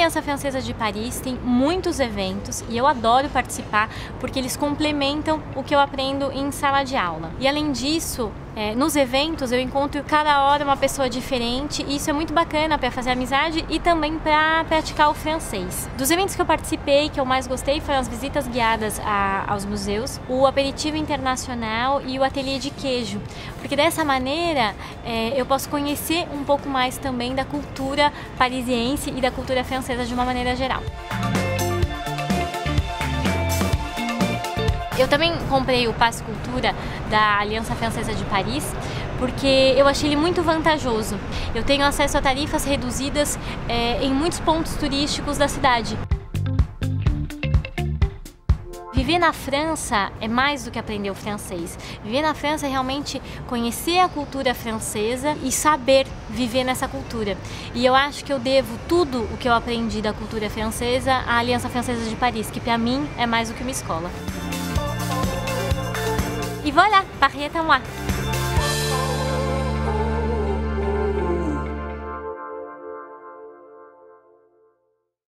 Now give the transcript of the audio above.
Aliança Francesa de Paris tem muitos eventos e eu adoro participar porque eles complementam o que eu aprendo em sala de aula. E além disso, nos eventos eu encontro cada hora uma pessoa diferente e isso é muito bacana para fazer amizade e também para praticar o francês. Dos eventos que eu participei, que eu mais gostei foram as visitas guiadas aos museus, o aperitivo internacional e o ateliê de queijo, porque dessa maneira eu posso conhecer um pouco mais também da cultura parisiense e da cultura francesa de uma maneira geral. Eu também comprei o Passe Cultura da Aliança Francesa de Paris porque eu achei ele muito vantajoso. Eu tenho acesso a tarifas reduzidas em muitos pontos turísticos da cidade. Viver na França é mais do que aprender o francês. Viver na França é realmente conhecer a cultura francesa e saber viver nessa cultura. E eu acho que eu devo tudo o que eu aprendi da cultura francesa à Aliança Francesa de Paris, que para mim é mais do que uma escola. E voilà, Paris est à moi!